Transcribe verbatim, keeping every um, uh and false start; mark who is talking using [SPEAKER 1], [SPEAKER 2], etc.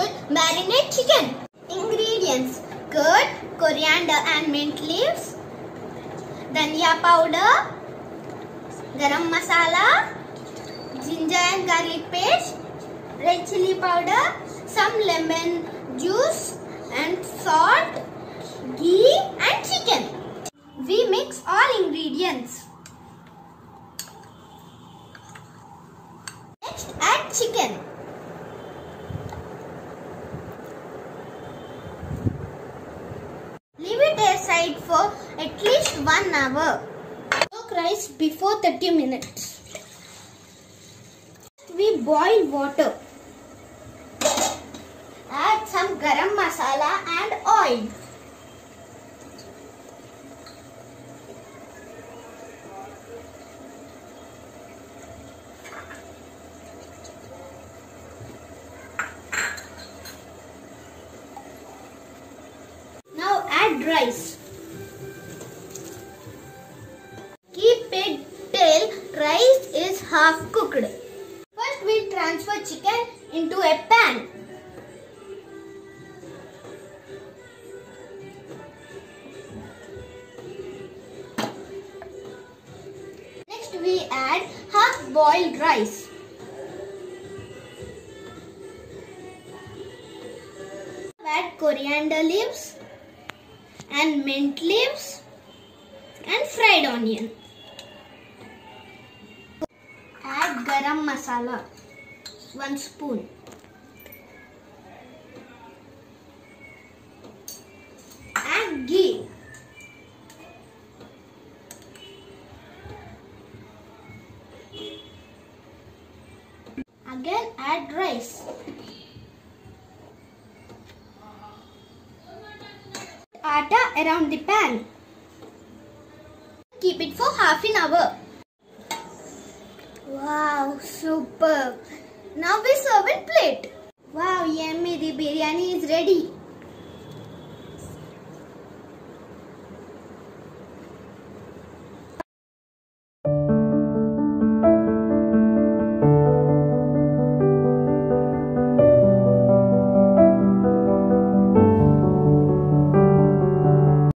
[SPEAKER 1] spoon marinate chicken. Ingredients: curd, coriander and mint leaves, dhania powder, garam masala, ginger and garlic paste, red chili powder, some lemon juice and salt, ghee and chicken. We mix all ingredients. Next, add chicken. Leave it aside for at least one hour. Cook rice before thirty minutes. We boil water. Add some garam masala and oil. Now add rice. Keep it till rice is half cooked. First we transfer chicken into a pan. Next we add half boiled rice. Add coriander leaves and mint leaves and fried onion. Add garam masala, one spoon. Add ghee. Again add rice. Atta around the pan. Keep it for half an hour. Wow, superb. Now we serve in plate. Wow, yummy, the biryani is ready.